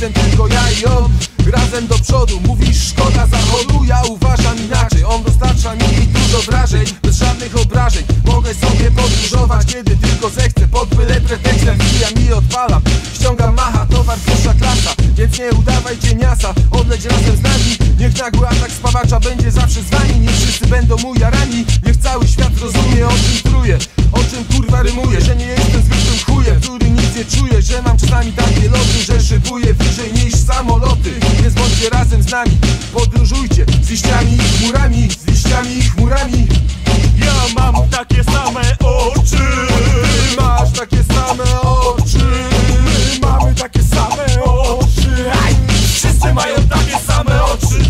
jestem tylko ja i on, razem do przodu. Mówisz szkoda zachodu, ja uważam inaczej. On dostarcza mi dużo wrażeń, bez żadnych obrażeń. Mogę sobie podróżować, kiedy tylko zechcę. Pod byle pretekstem wbijam i odpalam. Ściągam macha, towar pierwsza klasa. Więc nie udawaj cieniasa, odleć razem z nami. Niech nagły atak spawacza będzie zawsze z wami. Niech wszyscy będą mu jarani, niech cały świat rozumie, o czym truję, o czym kurwa rymuję. Że nie jestem zwykłym chujem, który nic nie czuje. Że mam czasami takie loty, że szybuję wyżej niż samoloty. Więc bądźcie razem z nami, podróżujcie z liściami i chmurami, z liściami i chmurami. Ja mam takie same oczy, Ty masz takie same oczy, mamy takie same oczy. Aj! Wszyscy mają takie same oczy.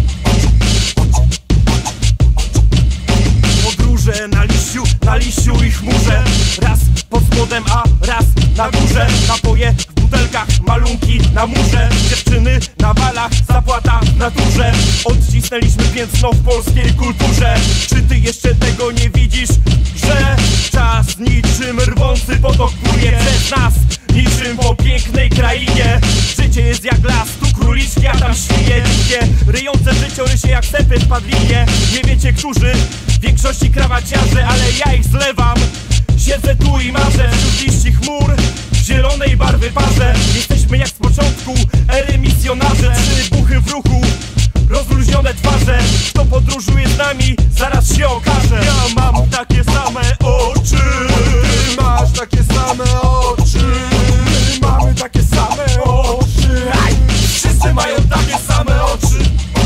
Podróże na liściu i chmurze. Raz pod spodem, a raz na górze. Napoje w butelkach, malunki na murze. Dziewczyny na balach, zapłata w naturze. Odcisnęliśmy piętno w polskiej kulturze. Czy ty jeszcze tego nie widzisz? Że czas niczym rwący potok płynie przez nas, niczym po pięknej krainie. Życie jest jak las, tu króliczki, a tam świnie dzikie, ryjące życiorysie jak stepy w padlinie. Nie wiecie, którzy, w większości krawaciarze, ale ja ich zlewam. Siedzę tu i marzę wśród liści chmur, w zielonej barwy parze. Jesteśmy jak z początku ery misjonarze. Trzy buchy w ruchu, rozluźnione twarze. Kto podróżuje z nami, zaraz się okaże. Ja mam takie same oczy, ty masz takie same oczy, mamy takie same oczy. Aj! Wszyscy mają takie same oczy.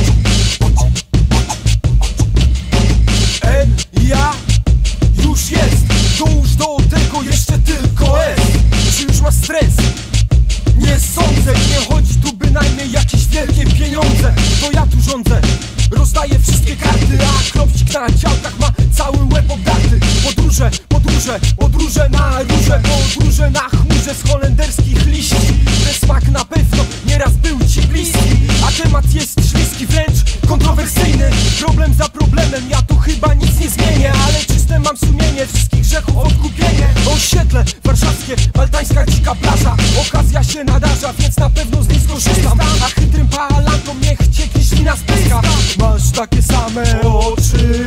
ja już jest, dołóż do tego jeszcze tylko S. Czy już masz stres? Nie sądzę, nie chodzi tu bynajmniej jakieś wielkie pieniądze. To ja tu rządzę, rozdaję wszystkie karty, a kropcik na działkach ma cały łeb obdarty. Podróże, podróże, podróże na róże, podróże na chmurze z holenderskich liści. Ten smak na pewno nieraz był ci bliski, a temat jest śliski, wręcz kontrowersyjny. Problem za problemem, ja tu chyba nic nie zmienię, ale czyste mam sumienie, wszystkich grzechów odkupienie. Osiedle warszawskie, maltańska dzika plaża, okazja się nadarza, więc na pewno z niej skorzystam. A chytrym palankom niech cieknie ślina z pyska. Masz takie same oczy,